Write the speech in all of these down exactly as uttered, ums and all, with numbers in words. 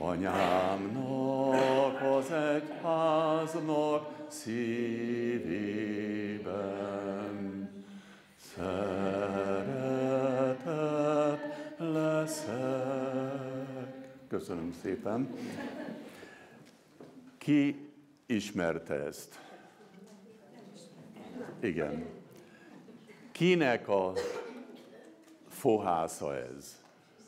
anyámnak, az egyháznak szívében szeretett leszek. Köszönöm szépen. Ki ismerte ezt? Igen. Kinek a fohásza ez?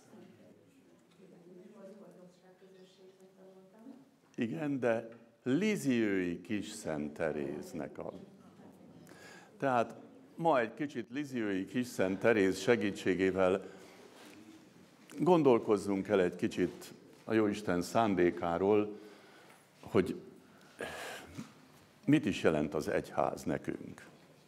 Igen, de Lizsiői Kis Szent Teréznek a... Tehát ma egy kicsit Lizsiői Kis Szent Teréz segítségével gondolkozzunk el egy kicsit a Jóisten szándékáról, hogy mit is jelent az egyház nekünk.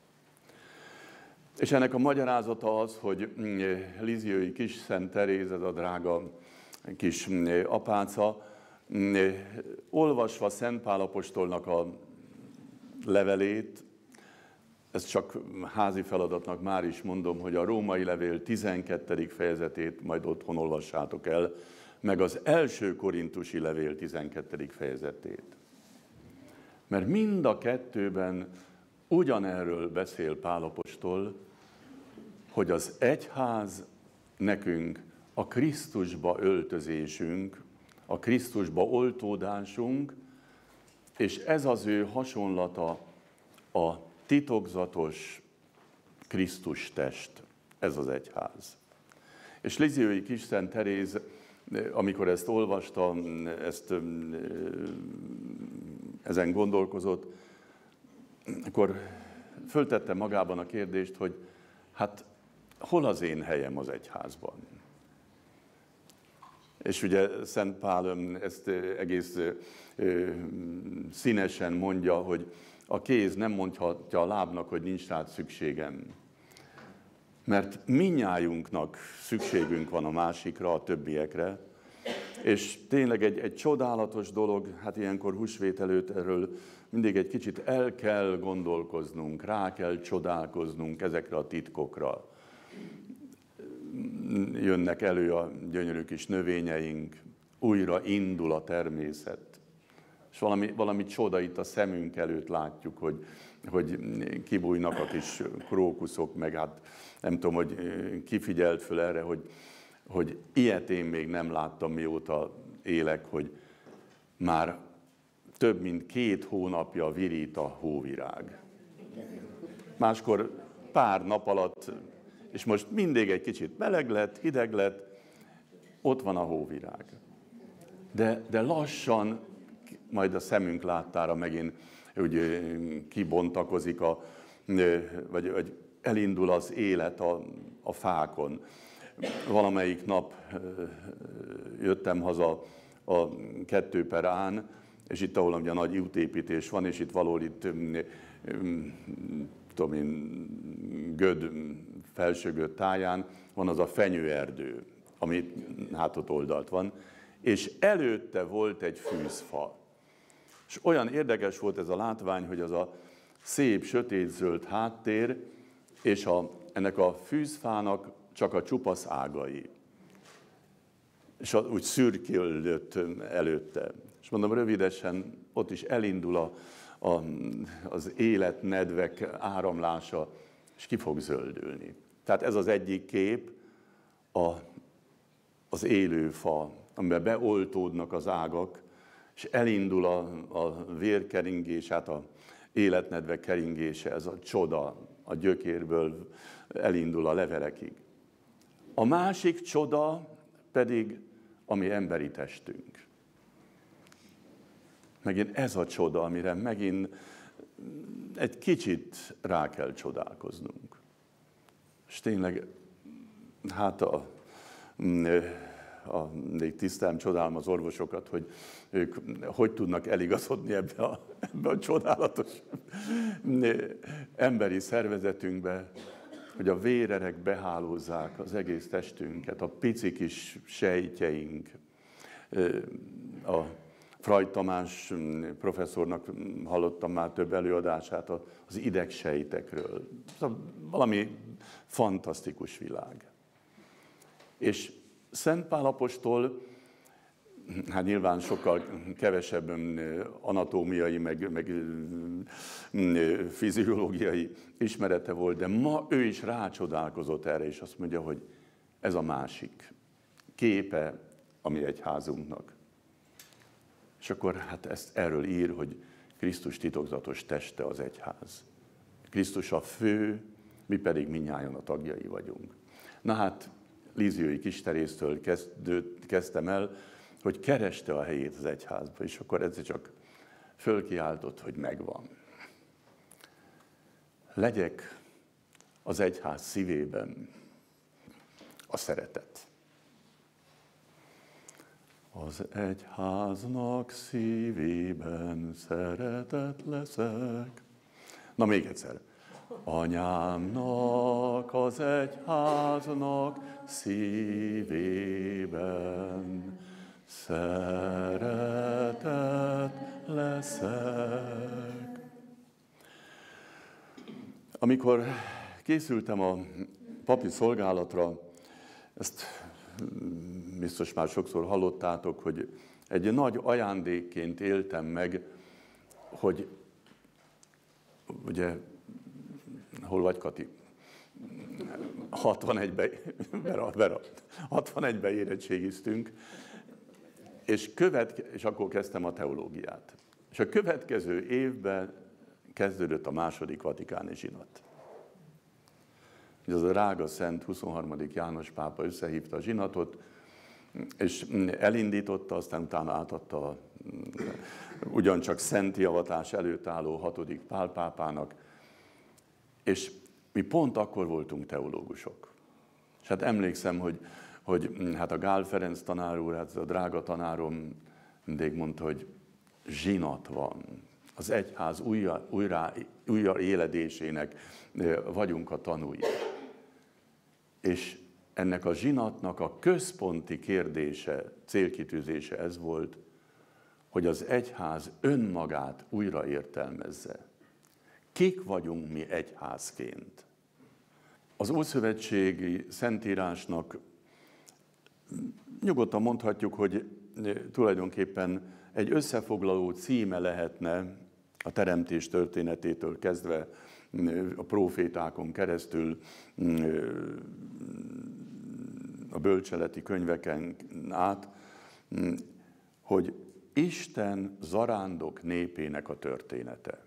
És ennek a magyarázata az, hogy Lizsiői Kis Szent Teréz, ez a drága kis apáca, olvasva Szent Pál apostolnak a levelét, ezt csak házi feladatnak már is mondom, hogy a római levél tizenkettedik fejezetét majd otthon olvassátok el, meg az első korintusi levél tizenkettedik fejezetét. Mert mind a kettőben ugyanerről beszél Pál apostol, hogy az egyház nekünk a Krisztusba öltözésünk, a Krisztusba oltódásunk, és ez az ő hasonlata a titokzatos Krisztus test, ez az egyház. És Lizsiői Kis Szent Teréz, amikor ezt olvasta, ezt, ezen gondolkozott, akkor föltette magában a kérdést, hogy hát hol az én helyem az egyházban? És ugye Szent Pál ezt egész színesen mondja, hogy a kéz nem mondhatja a lábnak, hogy nincs rád szükségem. Mert mindnyájunknak szükségünk van a másikra, a többiekre, és tényleg egy, egy csodálatos dolog, hát ilyenkor húsvét előtt erről mindig egy kicsit el kell gondolkoznunk, rá kell csodálkoznunk ezekre a titkokra. Jönnek elő a gyönyörű kis növényeink, újra indul a természet. És valami, valami csoda itt a szemünk előtt látjuk, hogy, hogy kibújnak a kis krókuszok, meg hát nem tudom, hogy kifigyelt föl erre, hogy, hogy ilyet én még nem láttam, mióta élek, hogy már több mint két hónapja virít a hóvirág. Máskor pár nap alatt, és most mindig egy kicsit meleg lett, hideg lett, ott van a hóvirág. De, de lassan, majd a szemünk láttára megint úgy kibontakozik, a, vagy, vagy elindul az élet a, a fákon. Valamelyik nap jöttem haza a kettő per án, és itt, ahol ugye a nagy útépítés van, és itt valahol itt, tudom én, Göd felsőgöd táján van az a fenyőerdő, ami hát ott oldalt van, és előtte volt egy fűzfa. És olyan érdekes volt ez a látvány, hogy az a szép, sötétzöld háttér, és a, ennek a fűzfának csak a csupasz ágai. És a, úgy szürkélődött előtte. És mondom, rövidesen ott is elindul a, a, az életnedvek áramlása, és ki fog zöldülni. Tehát ez az egyik kép, a, az élő fa, amiben beoltódnak az ágak, és elindul a, a vérkeringés, hát a életnedve keringése, ez a csoda, a gyökérből elindul a levelekig. A másik csoda pedig a mi emberi testünk. Megint ez a csoda, amire megint egy kicsit rá kell csodálkoznunk. És tényleg, hát a, a, még tisztán csodálom az orvosokat, hogy ők hogy tudnak eligazodni ebbe a, ebbe a csodálatos emberi szervezetünkbe, hogy a vérerek behálózzák az egész testünket, a pici kis sejtjeink. A Freud Tamás professzornak hallottam már több előadását az idegsejtekről. Valami fantasztikus világ. És Szent Pál apostol hát nyilván sokkal kevesebb anatómiai, meg, meg fiziológiai ismerete volt, de ma ő is rácsodálkozott erre, és azt mondja, hogy ez a másik képe a mi egyházunknak. És akkor hát ezt erről ír, hogy Krisztus titokzatos teste az egyház. Krisztus a fő, mi pedig mindnyájan a tagjai vagyunk. Na hát, Líziói Kisterésztől kezdtem el, hogy kereste a helyét az egyházba, és akkor ez csak fölkiáltott, hogy megvan. Legyek az egyház szívében a szeretet. Az egyháznak szívében szeretet leszek. Na még egyszer. Anyámnak, az egyháznak szívében szeretet leszek. Amikor készültem a papi szolgálatra, ezt biztos már sokszor hallottátok, hogy egy nagy ajándékként éltem meg, hogy ugye, hol vagy, Kati? hatvanegyben, Vera, Vera, hatvanegyben érettségiztünk, és, követ, és akkor kezdtem a teológiát. És a következő évben kezdődött a második vatikáni zsinat. Az a drága szent huszonharmadik János pápa összehívta a zsinatot, és elindította, aztán utána átadta ugyancsak szenti avatás előtt álló hatodik Pál pápának, és mi pont akkor voltunk teológusok. És hát emlékszem, hogy, hogy hát a Gál Ferenc tanár úr, hát a drága tanárom mindig mondta, hogy zsinat van. Az egyház újra, újra, újra éledésének vagyunk a tanúi. És ennek a zsinatnak a központi kérdése, célkitűzése ez volt, hogy az egyház önmagát újra értelmezze. Kik vagyunk mi egyházként? Az ószövetségi szentírásnak nyugodtan mondhatjuk, hogy tulajdonképpen egy összefoglaló címe lehetne a teremtés történetétől kezdve a prófétákon keresztül, a bölcseleti könyveken át, hogy Isten zarándok népének a története.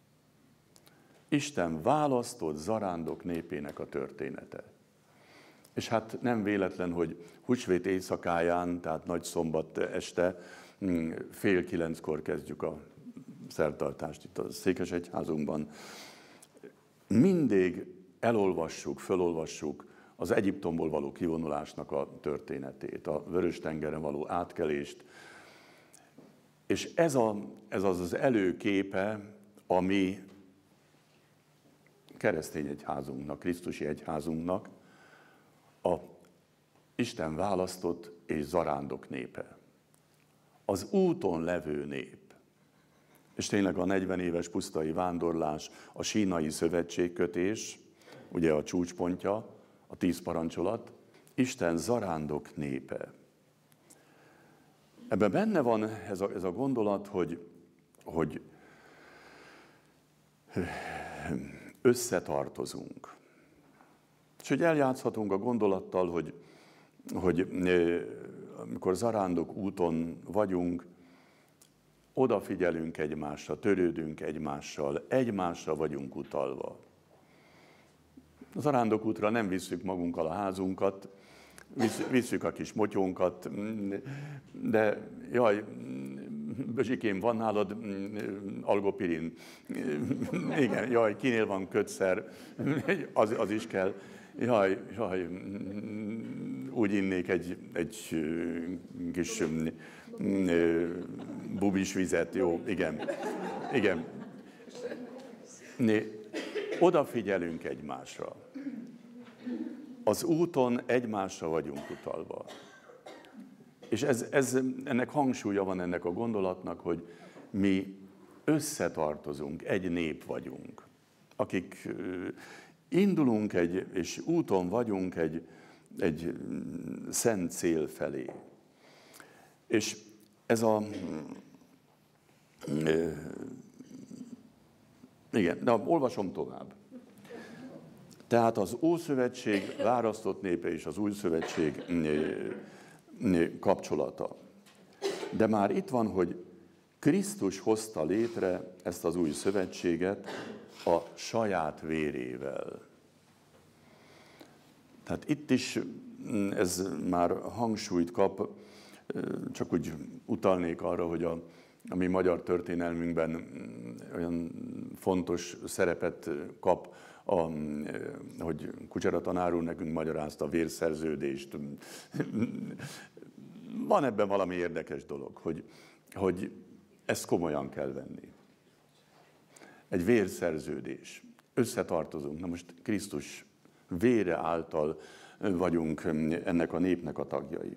Isten választott zarándok népének a története. És hát nem véletlen, hogy húsvét éjszakáján, tehát nagyszombat este, fél kilenckor kezdjük a szertartást itt a székesegyházunkban. Mindig elolvassuk, fölolvassuk az Egyiptomból való kivonulásnak a történetét, a Vörös-tengeren való átkelést. És ez, a, ez az az előképe, ami keresztény egyházunknak, krisztusi egyházunknak, a Isten választott és zarándok népe. Az úton levő nép. És tényleg a negyven éves pusztai vándorlás, a sínai szövetségkötés, ugye a csúcspontja, a tíz parancsolat, Isten zarándok népe. Ebben benne van ez a, ez a gondolat, hogy, hogy összetartozunk. És hogy eljátszhatunk a gondolattal, hogy, hogy amikor zarándok úton vagyunk, odafigyelünk egymásra, törődünk egymással, egymásra vagyunk utalva. A zarándokútra nem visszük magunkkal a házunkat, visszük a kis motyónkat, de jaj, Bözsikém, van nálad algopirin? Igen, jaj, kinél van kötszer? Az, az is kell. Jaj, jaj, úgy innék egy, egy kis bubis vizet, jó, igen, igen. Né, odafigyelünk egymásra. Az úton egymásra vagyunk utalva. És ez, ez, ennek hangsúlya van ennek a gondolatnak, hogy mi összetartozunk, egy nép vagyunk, akik indulunk egy, és úton vagyunk egy, egy szent cél felé. És ez a... Igen, de olvasom tovább. Tehát az Ószövetség választott népe és az Új Szövetség kapcsolata. De már itt van, hogy Krisztus hozta létre ezt az Új Szövetséget a saját vérével. Tehát itt is ez már hangsúlyt kap, csak úgy utalnék arra, hogy a, a mi magyar történelmünkben olyan fontos szerepet kap, a, hogy Kucsera tanár úr nekünk magyarázta a vérszerződést. Van ebben valami érdekes dolog, hogy, hogy ezt komolyan kell venni. Egy vérszerződés. Összetartozunk. Na most Krisztus vére által vagyunk ennek a népnek a tagjai.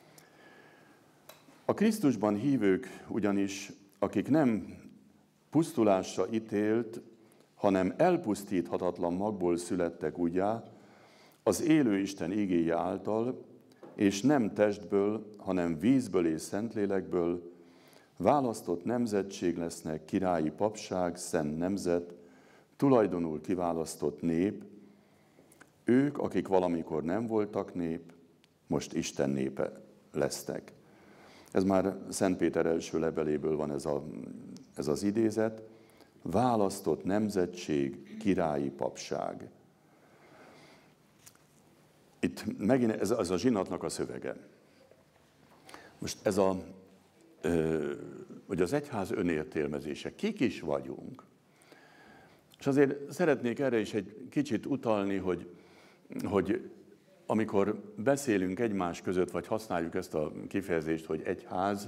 A Krisztusban hívők ugyanis, akik nem pusztulásra ítélt, hanem elpusztíthatatlan magból születtek úgyá, az élő Isten igéje által, és nem testből, hanem vízből és szentlélekből, választott nemzetség lesznek, királyi papság, szent nemzet, tulajdonul kiválasztott nép, ők, akik valamikor nem voltak nép, most Isten népe lesznek. Ez már Szent Péter első leveléből van ez, a, ez az idézet. Választott nemzetség, királyi papság. Itt megint ez, ez a zsinatnak a szövege. Most ez a, hogy az egyház önértelmezése. Kik is vagyunk? És azért szeretnék erre is egy kicsit utalni, hogy, hogy amikor beszélünk egymás között, vagy használjuk ezt a kifejezést, hogy egyház,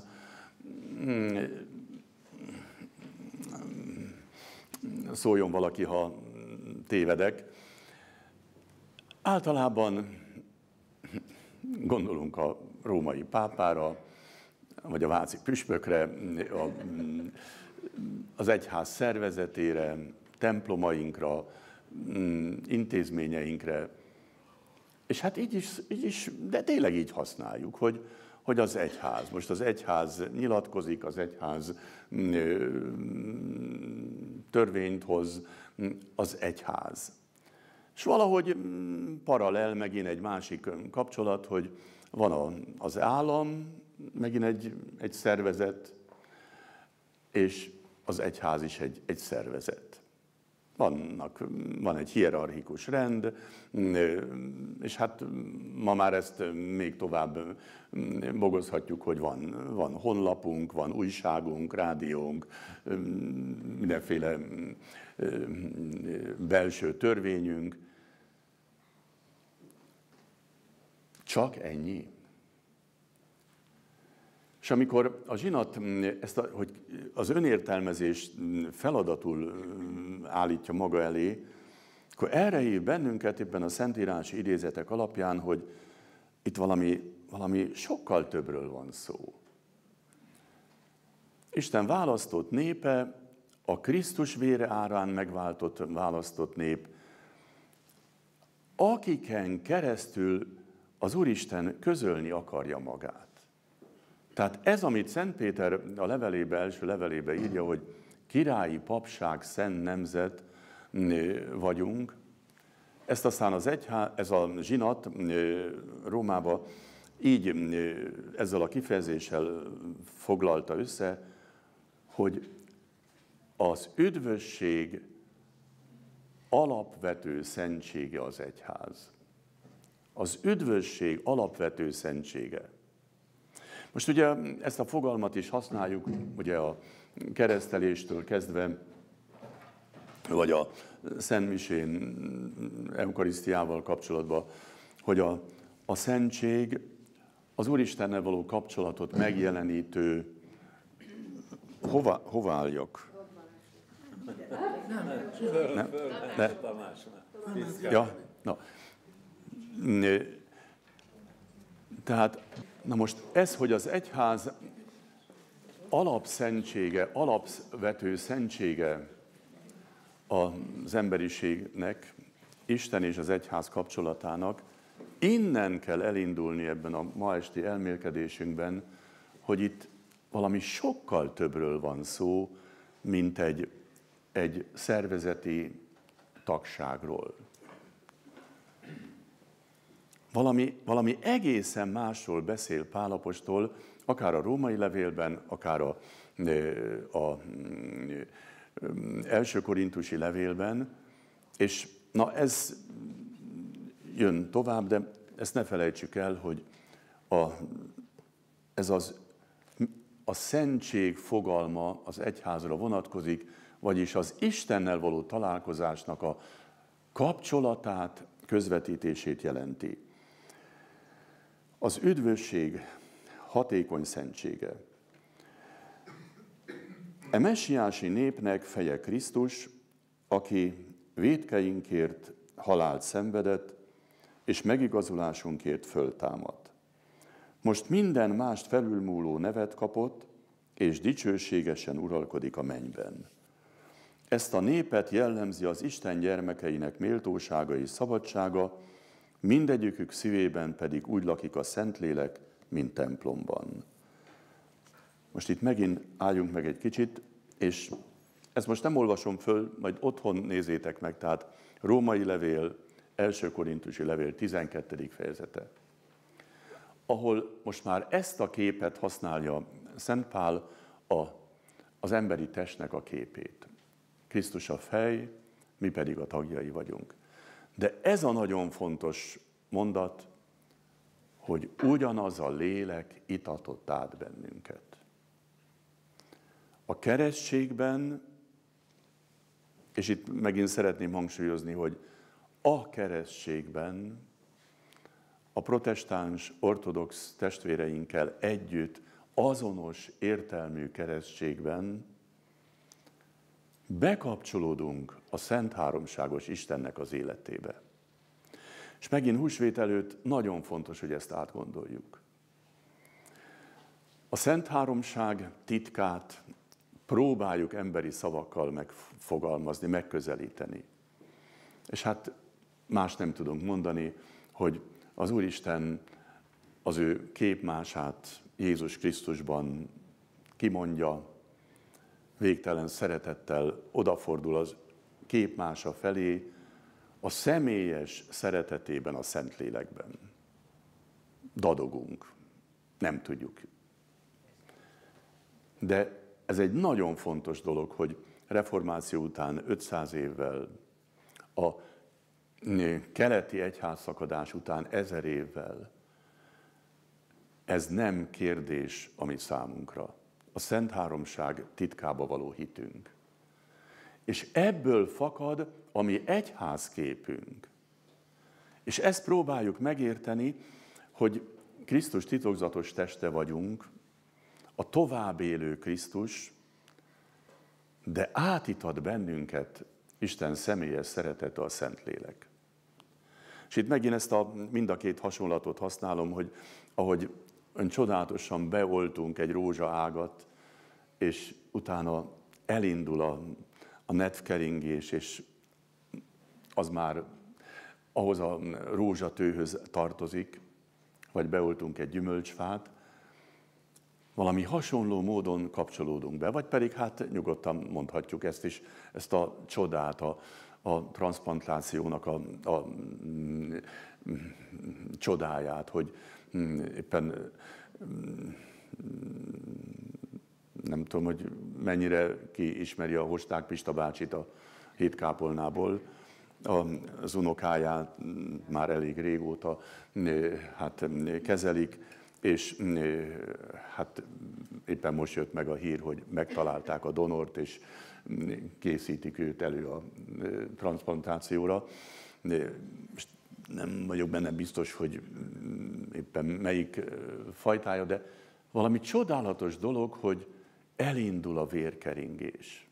szóljon valaki, ha tévedek. Általában gondolunk a római pápára, vagy a váci püspökre, a, az egyház szervezetére, templomainkra, intézményeinkre. És hát így is, így is, de tényleg így használjuk, hogy, hogy az egyház. Most az egyház nyilatkozik, az egyház törvényt hoz, az egyház. És valahogy paralel megint egy másik kapcsolat, hogy van az állam, megint egy, egy szervezet, és az egyház is egy, egy szervezet. Vannak, van egy hierarchikus rend, és hát ma már ezt még tovább bogozhatjuk, hogy van, van honlapunk, van újságunk, rádiónk, mindenféle belső törvényünk. Csak ennyi. És amikor a zsinat ezt a, hogy az önértelmezés feladatul állítja maga elé, akkor erre hív bennünket ebben a szentírási idézetek alapján, hogy itt valami, valami sokkal többről van szó. Isten választott népe, a Krisztus vére árán megváltott, választott nép, akiken keresztül az Úristen közölni akarja magát. Tehát ez, amit Szent Péter a levelébe, első levelébe írja, hogy királyi papság, szent nemzet vagyunk, ezt aztán az egyház, ez a zsinat Rómába így ezzel a kifejezéssel foglalta össze, hogy az üdvösség alapvető szentsége az egyház. Az üdvösség alapvető szentsége. Most ugye ezt a fogalmat is használjuk, ugye a kereszteléstől kezdve, vagy a szentmisén, eukarisztiával kapcsolatban, hogy a, a szentség az Úristennel való kapcsolatot megjelenítő, hova, hova álljak? Nem? Ne? Ja, na. Tehát, na most ez, hogy az egyház alapszentsége, alapvető szentsége az emberiségnek, Isten és az egyház kapcsolatának, innen kell elindulni ebben a ma esti elmélkedésünkben, hogy itt valami sokkal többről van szó, mint egy, egy szervezeti tagságról. Valami, valami egészen másról beszél Pál apostol, akár a római levélben, akár a, a, a első korintusi levélben, és na ez jön tovább, de ezt ne felejtsük el, hogy a, ez az, a szentség fogalma az egyházra vonatkozik, vagyis az Istennel való találkozásnak a kapcsolatát, közvetítését jelenti. Az üdvösség hatékony szentsége. E messiási népnek feje Krisztus, aki vétkeinkért halált szenvedett, és megigazulásunkért föltámadt. Most minden mást felülmúló nevet kapott, és dicsőségesen uralkodik a mennyben. Ezt a népet jellemzi az Isten gyermekeinek méltósága és szabadsága, mindegyikük szívében pedig úgy lakik a Szentlélek, mint templomban. Most itt megint álljunk meg egy kicsit, és ezt most nem olvasom föl, majd otthon nézzétek meg, tehát római levél, első korintusi levél tizenkettedik fejezete, ahol most már ezt a képet használja Szent Pál a, az emberi testnek a képét. Krisztus a fej, mi pedig a tagjai vagyunk. De ez a nagyon fontos mondat, hogy ugyanaz a lélek itatott át bennünket. A keresztségben, és itt megint szeretném hangsúlyozni, hogy a keresztségben a protestáns ortodox testvéreinkkel együtt azonos értelmű keresztségben bekapcsolódunk a Szent Háromságos Istennek az életébe. És megint húsvét előtt nagyon fontos, hogy ezt átgondoljuk. A Szent Háromság titkát próbáljuk emberi szavakkal megfogalmazni, megközelíteni. És hát más nem tudunk mondani, hogy az Úristen az ő képmását Jézus Krisztusban kimondja, végtelen szeretettel odafordul az képmása felé, a személyes szeretetében, a Szentlélekben. Dadogunk, nem tudjuk. De ez egy nagyon fontos dolog, hogy reformáció után ötszáz évvel, a keleti egyházszakadás után ezer évvel, ez nem kérdés a mi számunkra. A Szent Háromság titkába való hitünk. És ebből fakad a mi egyházképünk. És ezt próbáljuk megérteni, hogy Krisztus titokzatos teste vagyunk, a tovább élő Krisztus, de átitat bennünket Isten személyes szeretete, a Szentlélek. És itt megint ezt a, mind a két hasonlatot használom, hogy ahogy ön csodálatosan beoltunk egy rózsaágat, és utána elindul a, a netkeringés, és az már ahhoz a rózsatőhöz tartozik, vagy beoltunk egy gyümölcsfát, valami hasonló módon kapcsolódunk be, vagy pedig hát nyugodtan mondhatjuk ezt is, ezt a csodát, a, a transzplantációnak a, a mm, csodáját, hogy mm, éppen mm, nem tudom, hogy mennyire ki ismeri a Hosták Pista bácsit a Hétkápolnából, az unokáját már elég régóta hát, kezelik, és hát éppen most jött meg a hír, hogy megtalálták a donort, és készítik őt elő a transzplantációra. Nem vagyok benne biztos, hogy éppen melyik fajtája, de valami csodálatos dolog, hogy elindul a vérkeringés.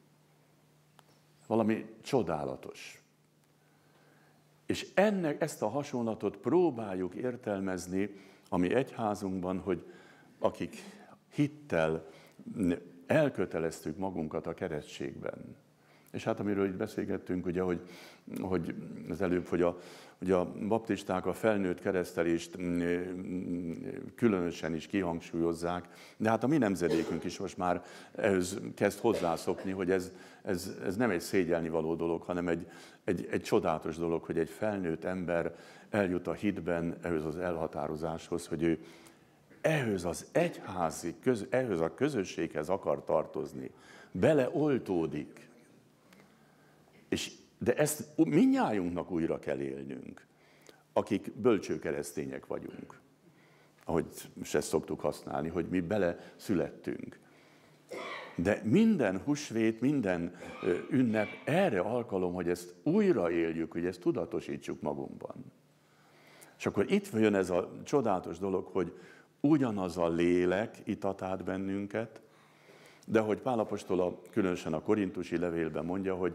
Valami csodálatos. És ennek, ezt a hasonlatot próbáljuk értelmezni a mi egyházunkban, hogy akik hittel elköteleztük magunkat a keresztségben, És hát amiről itt beszélgettünk, ugye, hogy, hogy az előbb, hogy a, hogy a baptisták a felnőtt keresztelést különösen is kihangsúlyozzák, de hát a mi nemzedékünk is most már ehhez kezd hozzászokni, hogy ez, ez, ez nem egy szégyelnivaló dolog, hanem egy, egy, egy csodálatos dolog, hogy egy felnőtt ember eljut a hitben ehhez az elhatározáshoz, hogy ő ehhez az egyházi, köz, ehhez a közösséghez akar tartozni, beleoltódik. És, de ezt mindnyájunknak újra kell élnünk, akik bölcső keresztények vagyunk, ahogy most ezt szoktuk használni, hogy mi bele születtünk. De minden húsvét, minden ünnep erre alkalom, hogy ezt újra éljük, hogy ezt tudatosítsuk magunkban. És akkor itt jön ez a csodálatos dolog, hogy ugyanaz a lélek itat át bennünket, de hogy Pál apostol a, különösen a korintusi levélben mondja, hogy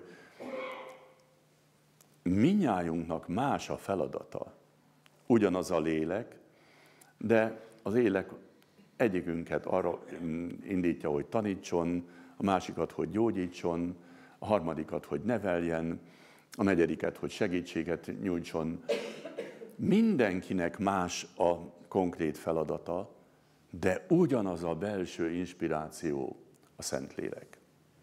mindnyájunknak más a feladata. Ugyanaz a lélek, de az élek egyikünket arra indítja, hogy tanítson, a másikat, hogy gyógyítson, a harmadikat, hogy neveljen, a negyediket, hogy segítséget nyújtson. Mindenkinek más a konkrét feladata, de ugyanaz a belső inspiráció, a Szentlélek.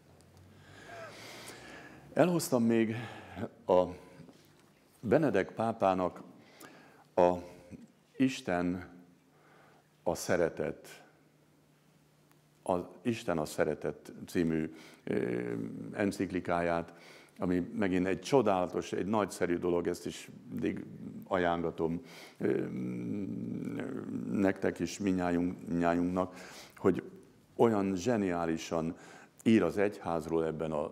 Elhoztam még a Benedek pápának a Isten a szeretet, az Isten a szeretet című enciklikáját, ami megint egy csodálatos, egy nagyszerű dolog, ezt is mindig ajánlatom nektek is, mindnyájunknak, hogy olyan zseniálisan ír az egyházról ebben a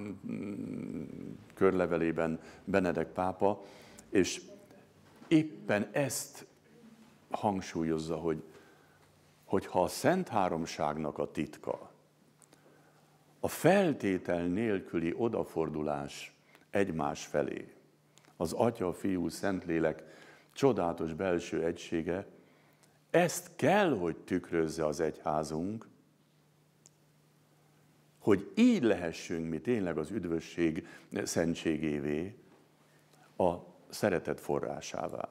körlevelében Benedek pápa, és éppen ezt hangsúlyozza, hogy, hogy ha a Szent Háromságnak a titka, a feltétel nélküli odafordulás egymás felé, az Atya, Fiú, Szentlélek csodálatos belső egysége, ezt kell, hogy tükrözze az egyházunk, hogy így lehessünk mi tényleg az üdvösség szentségévé, a szeretet forrásává.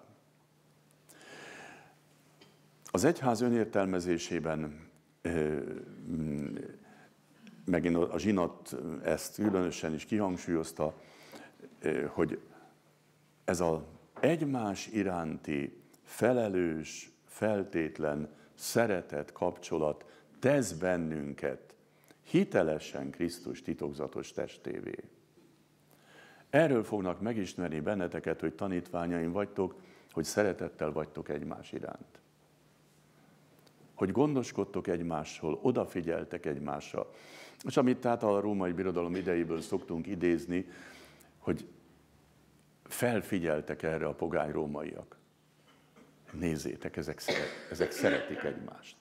Az egyház önértelmezésében megint a zsinat ezt különösen is kihangsúlyozta, hogy ez az egymás iránti felelős, feltétlen szeretet kapcsolat tesz bennünket hitelesen Krisztus titokzatos testévé. Erről fognak megismerni benneteket, hogy tanítványaim vagytok, hogy szeretettel vagytok egymás iránt. Hogy gondoskodtok egymásról, odafigyeltek egymásra. És amit tehát a római birodalom idejéből szoktunk idézni, hogy felfigyeltek erre a pogány rómaiak. Nézzétek, ezek, szeret, ezek szeretik egymást.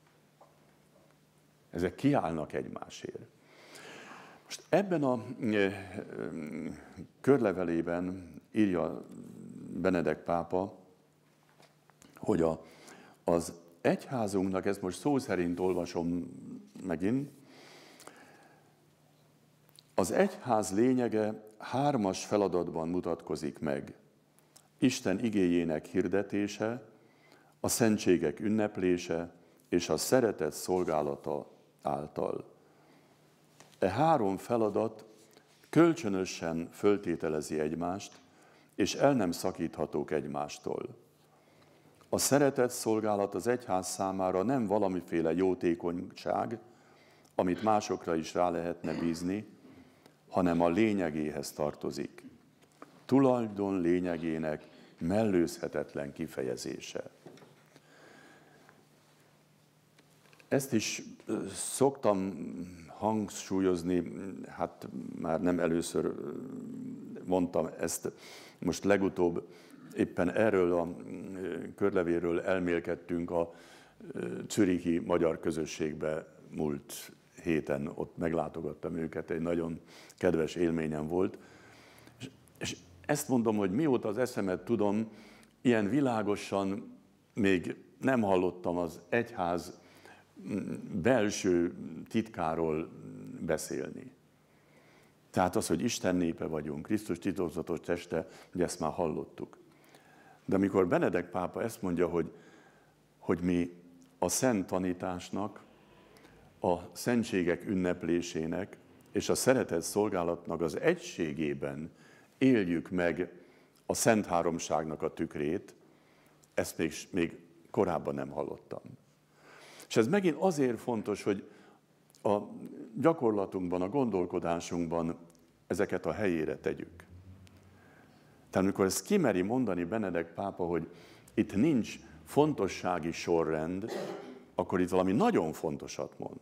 Ezek kiállnak egymásért. Most ebben a körlevelében írja Benedek pápa, hogy a, az egyházunknak, ezt most szó szerint olvasom megint, az egyház lényege hármas feladatban mutatkozik meg. Isten igéjének hirdetése, a szentségek ünneplése és a szeretet szolgálata által. E három feladat kölcsönösen föltételezi egymást, és el nem szakíthatók egymástól. A szeretet szolgálat az egyház számára nem valamiféle jótékonyság, amit másokra is rá lehetne bízni, hanem a lényegéhez tartozik. Tulajdon lényegének mellőzhetetlen kifejezése. Ezt is szoktam hangsúlyozni, hát már nem először mondtam ezt, most legutóbb éppen erről a körlevélről elmélkedtünk a zürichi magyar közösségbe múlt héten, ott meglátogattam őket, egy nagyon kedves élményem volt. És, és ezt mondom, hogy mióta az eszemet tudom, ilyen világosan még nem hallottam az egyház belső titkáról beszélni. Tehát az, hogy Isten népe vagyunk, Krisztus titokzatos teste, ugye ezt már hallottuk. De amikor Benedek pápa ezt mondja, hogy, hogy mi a szent tanításnak, a szentségek ünneplésének és a szeretet szolgálatnak az egységében éljük meg a Szent Háromságnak a tükrét, ezt még, még korábban nem hallottam. És ez megint azért fontos, hogy a gyakorlatunkban, a gondolkodásunkban ezeket a helyére tegyük. Tehát amikor ezt kimeri mondani Benedek pápa, hogy itt nincs fontossági sorrend, akkor itt valami nagyon fontosat mond.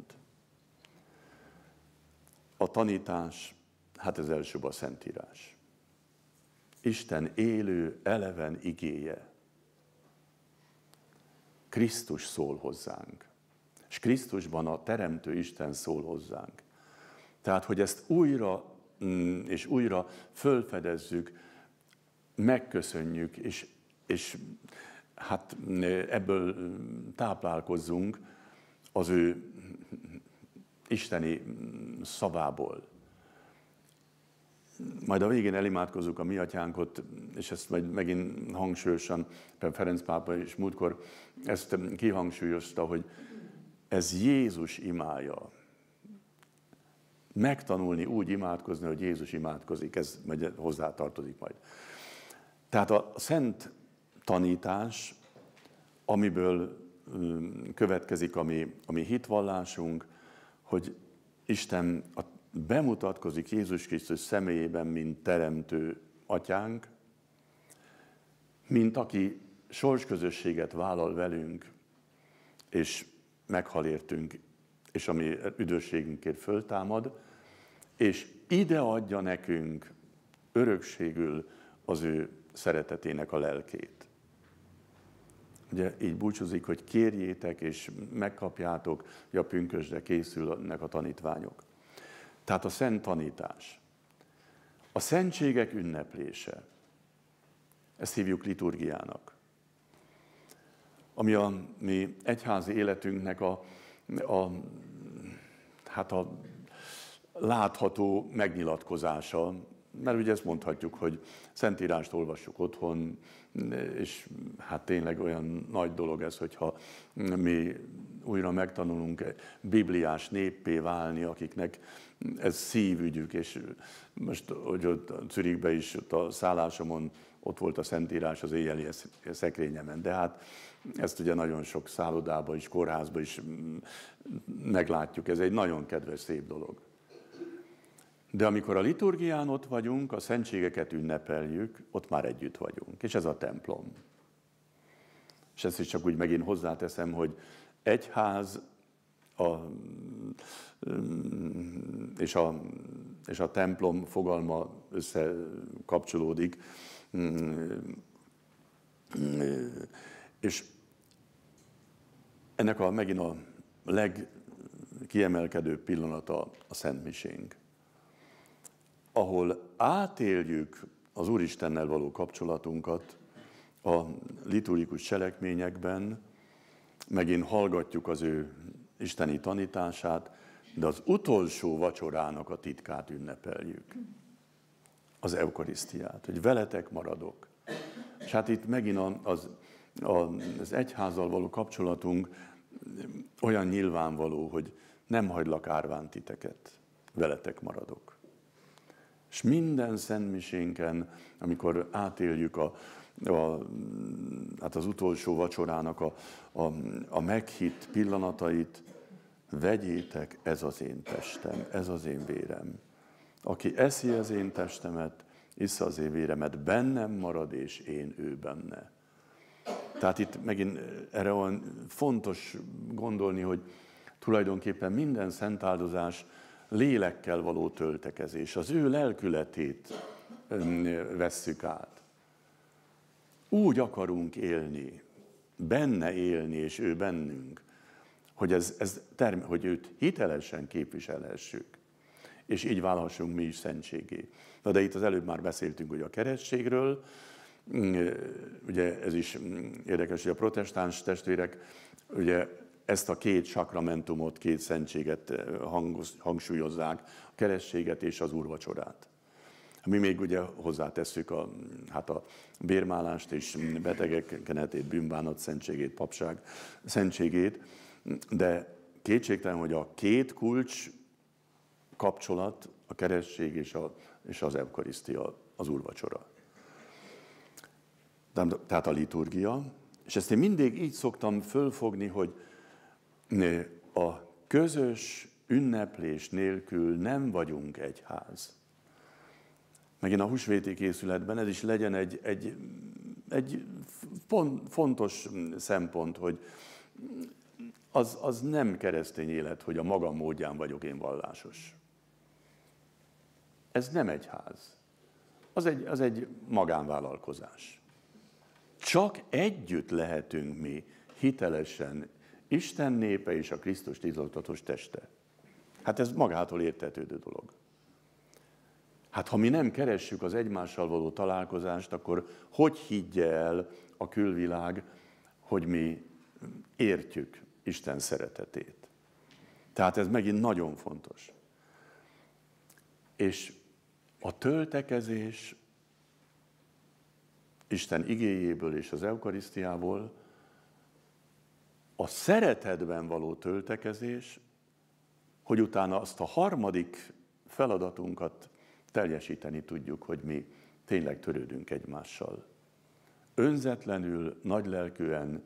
A tanítás, hát ez elsőbb a Szentírás. Isten élő, eleven igéje. Krisztus szól hozzánk. És Krisztusban a Teremtő Isten szól hozzánk. Tehát, hogy ezt újra és újra fölfedezzük, megköszönjük, és, és hát ebből táplálkozzunk az ő isteni szavából. Majd a végén elimádkozzuk a mi atyánkot, és ezt majd megint hangsúlyosan, Ferenc pápa is múltkor ezt kihangsúlyozta, hogy ez Jézus imája. Megtanulni úgy imádkozni, hogy Jézus imádkozik, ez hozzátartozik majd. Tehát a szent tanítás, amiből következik a mi, a mi hitvallásunk, hogy Isten bemutatkozik Jézus Krisztus személyében, mint teremtő atyánk, mint aki sorsközösséget vállal velünk, és meghal értünk, és ami üdvösségünkért föltámad, és ide adja nekünk örökségül az ő szeretetének a lelkét. Ugye így búcsúzik, hogy kérjétek és megkapjátok, hogy a pünkösdre készülnek a tanítványok. Tehát a szent tanítás. A szentségek ünneplése. Ezt hívjuk liturgiának. Ami a mi egyházi életünknek a, a, hát a látható megnyilatkozása, mert ugye ezt mondhatjuk, hogy Szentírást olvassuk otthon, és hát tényleg olyan nagy dolog ez, hogyha mi újra megtanulunk bibliás néppé válni, akiknek ez szívügyük, és most, hogy ott Zürichben is, ott a szállásomon ott volt a Szentírás az éjjeli szekrényemen, de hát ezt ugye nagyon sok szállodában is, kórházban is meglátjuk, ez egy nagyon kedves, szép dolog. De amikor a liturgián ott vagyunk, a szentségeket ünnepeljük, ott már együtt vagyunk, és ez a templom. És ezt is csak úgy megint hozzáteszem, hogy egyház a, és, a, és a templom fogalma összekapcsolódik, és ennek a, megint a legkiemelkedőbb pillanata a szentmisénk, ahol átéljük az Úristennel való kapcsolatunkat a liturgikus cselekményekben, megint hallgatjuk az ő isteni tanítását, de az utolsó vacsorának a titkát ünnepeljük, az eukarisztiát, hogy veletek maradok. És hát itt megint az, az egyházzal való kapcsolatunk olyan nyilvánvaló, hogy nem hagylak árván titeket, veletek maradok. És minden szentmisénken, amikor átéljük a, a, hát az utolsó vacsorának a, a, a meghitt pillanatait, vegyétek, ez az én testem, ez az én vérem. Aki eszi az én testemet, issza az én véremet, bennem marad, és én ő benne. Tehát itt megint erre olyan fontos gondolni, hogy tulajdonképpen minden szentáldozás lélekkel való töltekezés, az ő lelkületét vesszük át. Úgy akarunk élni, benne élni, és ő bennünk, hogy, ez, ez term- hogy őt hitelesen képviselhessük, és így válhassunk mi is szentségé. Na de itt az előbb már beszéltünk ugye a keresztségről, ugye ez is érdekes, hogy a protestáns testvérek ugye ezt a két sakramentumot, két szentséget hangsúlyozzák, a kerességet és az úrvacsorát. Mi még ugye hozzátesszük a, hát a bérmálást és betegek kenetét, bűnbánat szentségét, papság szentségét, de kétségtelen, hogy a két kulcs kapcsolat, a keresség és, a, és az eukarisztia, az úrvacsora. Tehát a liturgia, és ezt én mindig így szoktam fölfogni, hogy a közös ünneplés nélkül nem vagyunk egyház. Megint a húsvéti készületben ez is legyen egy, egy, egy fontos szempont, hogy az, az nem keresztény élet, hogy a maga módján vagyok én vallásos. Ez nem egyház. Az egy, az egy magánvállalkozás. Csak együtt lehetünk mi hitelesen Isten népe és a Krisztus titokzatos teste. Hát ez magától értetődő dolog. Hát ha mi nem keressük az egymással való találkozást, akkor hogy higgye el a külvilág, hogy mi értjük Isten szeretetét? Tehát ez megint nagyon fontos. És a töltekezés Isten igéjéből és az eukarisztiából, a szeretetben való töltekezés, hogy utána azt a harmadik feladatunkat teljesíteni tudjuk, hogy mi tényleg törődünk egymással. Önzetlenül, nagylelkűen,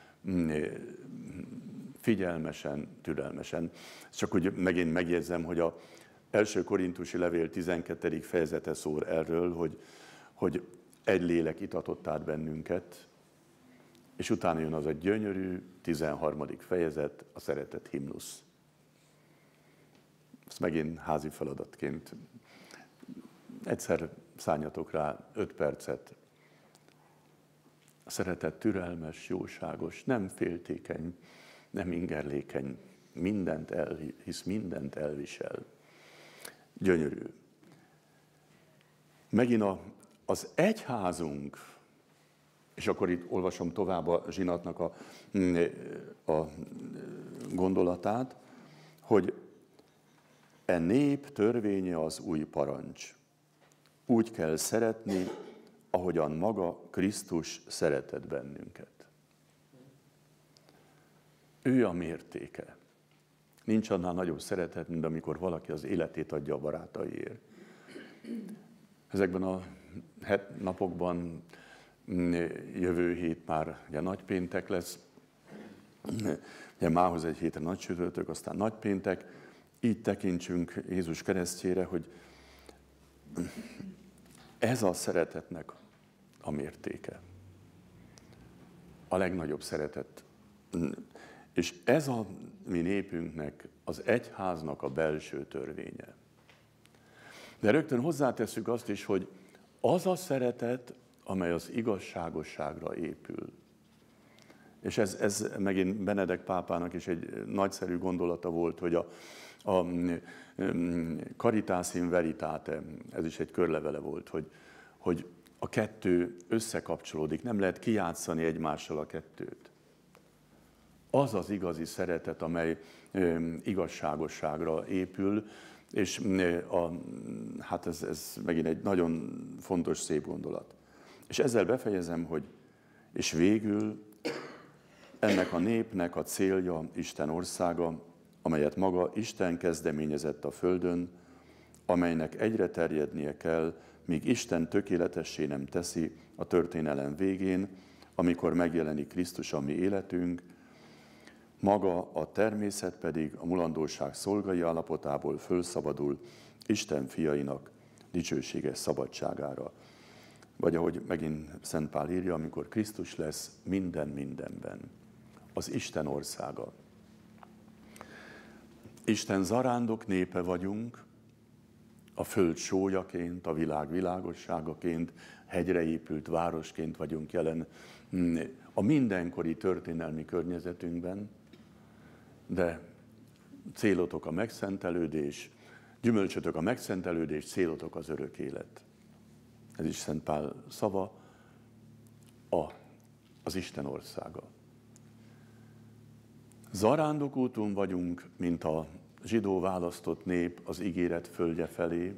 figyelmesen, türelmesen. Csak úgy megint megjegyzem, hogy az első korintusi levél tizenkettedik fejezete szól erről, hogy, hogy egy lélek itatott át bennünket, és utána jön az a gyönyörű tizenharmadik fejezet, a szeretet himnusz. Ezt megint házi feladatként egyszer szálljatok rá öt percet. A szeretet türelmes, jóságos, nem féltékeny, nem ingerlékeny, mindent elhisz, mindent elvisel. Gyönyörű. Megint a, az egyházunk, és akkor itt olvasom tovább a zsinatnak a, a gondolatát, hogy e nép törvénye az új parancs. Úgy kell szeretni, ahogyan maga Krisztus szeretett bennünket. Ő a mértéke. Nincs annál nagyobb szeretet, mint amikor valaki az életét adja a barátaiért. Ezekben a napokban, jövő hét már ugye nagypéntek lesz, ugye mához egy hétre nagy csütörtök, aztán nagypéntek, így tekintsünk Jézus keresztjére, hogy ez a szeretetnek a mértéke. A legnagyobb szeretet. És ez a mi népünknek, az egyháznak a belső törvénye. De rögtön hozzátesszük azt is, hogy az a szeretet, amely az igazságosságra épül. És ez, ez megint Benedek pápának is egy nagyszerű gondolata volt, hogy a, a Caritas in Veritate, ez is egy körlevele volt, hogy, hogy a kettő összekapcsolódik, nem lehet kijátszani egymással a kettőt. Az az igazi szeretet, amely igazságosságra épül, és a, hát ez, ez megint egy nagyon fontos, szép gondolat. És ezzel befejezem, hogy és végül ennek a népnek a célja Isten országa, amelyet maga Isten kezdeményezett a földön, amelynek egyre terjednie kell, míg Isten tökéletessé nem teszi a történelem végén, amikor megjelenik Krisztus a mi életünk, maga a természet pedig a mulandóság szolgai állapotából fölszabadul Isten fiainak dicsőséges szabadságára. Vagy ahogy megint Szent Pál írja, amikor Krisztus lesz minden mindenben, az Isten országa. Isten zarándok népe vagyunk, a föld sójaként, a világ világosságaként, hegyre épült városként vagyunk jelen a mindenkori történelmi környezetünkben, de célotok a megszentelődés, gyümölcsötök a megszentelődés, célotok az örök élet. Ez is Szent Pál szava, a, az Isten országa. Zarándokúton vagyunk, mint a zsidó választott nép az ígéret földje felé,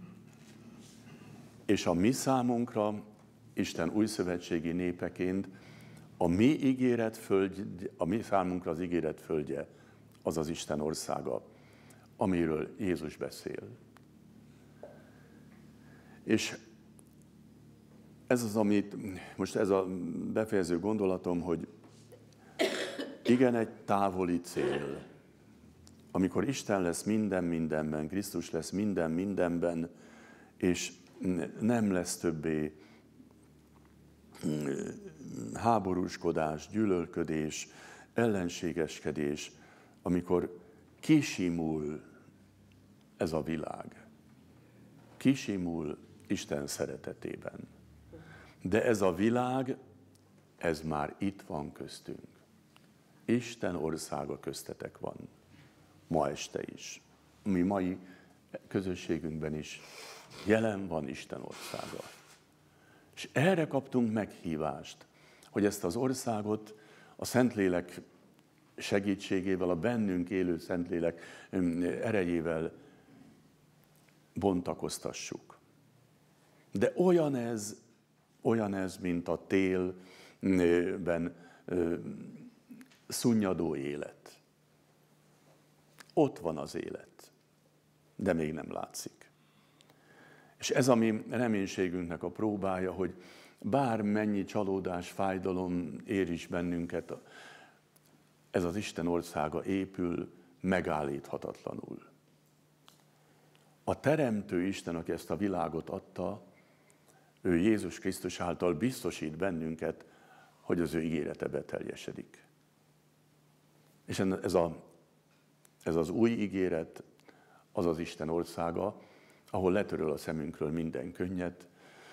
és a mi számunkra, Isten újszövetségi népeként, a mi ígéret földje, a mi számunkra az ígéret földje, az az Isten országa, amiről Jézus beszél. És ez az, amit, most ez a befejező gondolatom, hogy igen, egy távoli cél, amikor Isten lesz minden mindenben, Krisztus lesz minden mindenben, és nem lesz többé háborúskodás, gyűlölködés, ellenségeskedés, amikor kisimul ez a világ. Kisimul Isten szeretetében. De ez a világ, ez már itt van köztünk. Isten országa köztetek van. Ma este is. Mi mai közösségünkben is jelen van Isten országa. És erre kaptunk meghívást, hogy ezt az országot a Szentlélek segítségével, a bennünk élő Szentlélek erejével bontakoztassuk. De olyan ez, olyan ez, mint a télben szunnyadó élet. Ott van az élet, de még nem látszik. És ez a mi reménységünknek a próbája, hogy bármennyi csalódás, fájdalom ér is bennünket, ez az Isten országa épül megállíthatatlanul. A Teremtő Isten, aki ezt a világot adta, ő Jézus Krisztus által biztosít bennünket, hogy az ő ígérete beteljesedik. És ez, a, ez az új ígéret, az az Isten országa, ahol letöröl a szemünkről minden könnyet,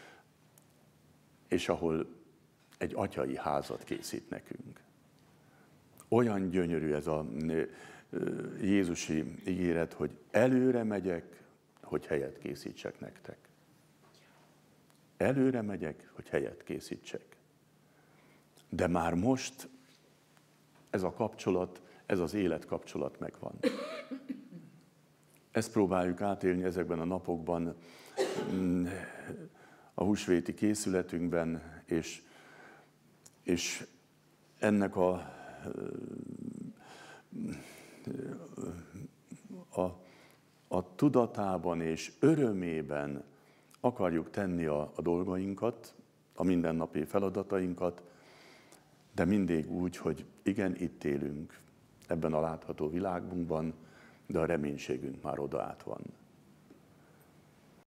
és ahol egy atyai házat készít nekünk. Olyan gyönyörű ez a jézusi ígéret, hogy előre megyek, hogy helyet készítsek nektek. Előre megyek, hogy helyet készítsek. De már most ez a kapcsolat, ez az életkapcsolat megvan. Ezt próbáljuk átélni ezekben a napokban, a húsvéti készületünkben, és, és ennek a, a, a tudatában és örömében akarjuk tenni a, a dolgainkat, a mindennapi feladatainkat, de mindig úgy, hogy igen, itt élünk, ebben a látható világunkban, de a reménységünk már oda át van.